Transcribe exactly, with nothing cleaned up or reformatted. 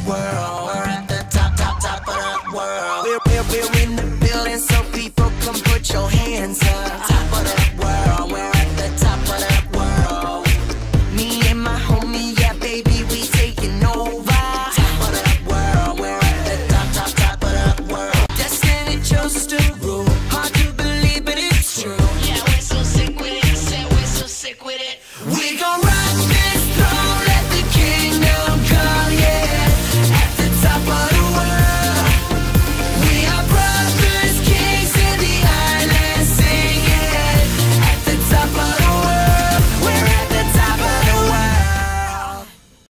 world. We're at the top, top, top of the world. We're, we're, we're in the building, so people come put your hands up.